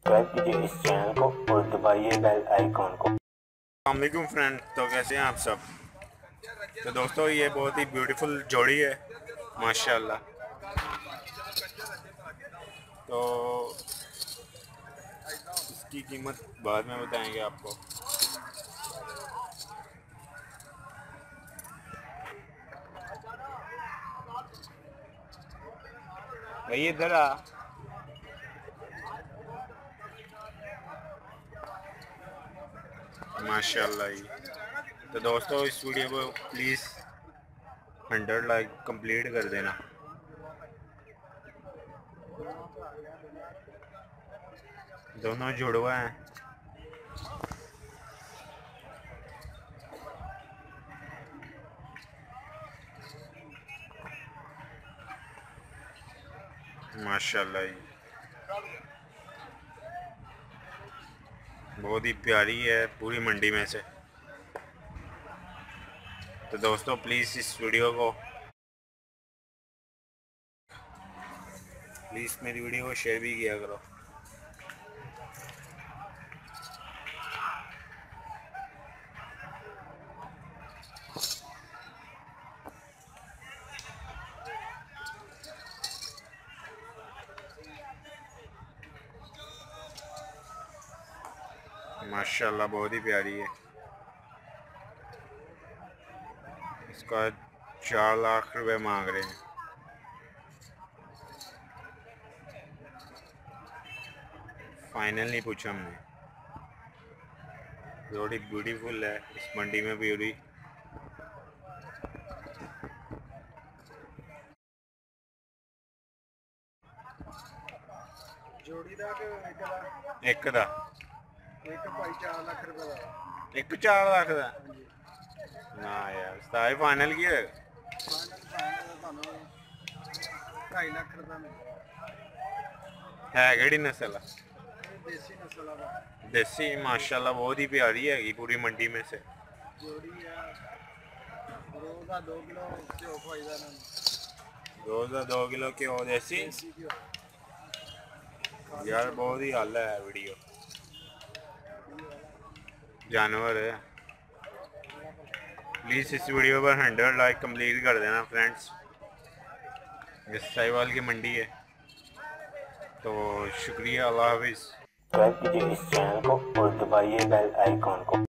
Subscribe कीजिए इस channel को और दबाइए बेल आइकॉन को। अस्सलाम फ्रेंड, तो कैसे हैं आप सब। तो दोस्तों, ये बहुत ही ब्यूटीफुल जोड़ी है माशाल्लाह। तो इसकी कीमत बाद में बताएंगे आपको। भाई इधर आ। माशाल्लाह ही। तो दोस्तों, इस वीडियो को प्लीज़ 100 लाइक कंप्लीट कर देना। दोनों जुड़वा हैं। माशाल्लाह ही, बहुत ही प्यारी है पूरी मंडी में से। तो दोस्तों, प्लीज़ इस वीडियो को मेरी वीडियो को शेयर भी किया करो। माशाल्लाह बहुत ही प्यारी है। इसका 4 लाख रुपए मांग रहे हैं। फाइनल नहीं पूछा हमने। जोड़ी ब्यूटीफुल है इस मंडी में ब्यूटी। जोड़ी दा कि एक दा एक भाई 4 लाख रुपए दा। एक 4 लाख दा ना यार, सारे फाइनल की है। फाइनल 2.5 लाख रुपए में है केड़ी नस्ल है? देसी नस्ल दा देसी। माशाल्लाह बहुत ही प्यारी है पूरी मंडी में से। जोड़ी है। रोज का 2 किलो घ्यो खवाईदा ना। रोज का 2 किलो घ्यो देसी। देसी घ्यो यार बहुत ही हाल है वीडियो। जानवर है। प्लीज़ इस वीडियो पर 100 लाइक कंप्लीट कर देना फ्रेंड्स। ये साहिवाल की मंडी है। तो शुक्रिया, अल्लाह हाफिज़। सब्सक्राइब कीजिए इस चैनल को और दबाइए बेल आइकॉन को।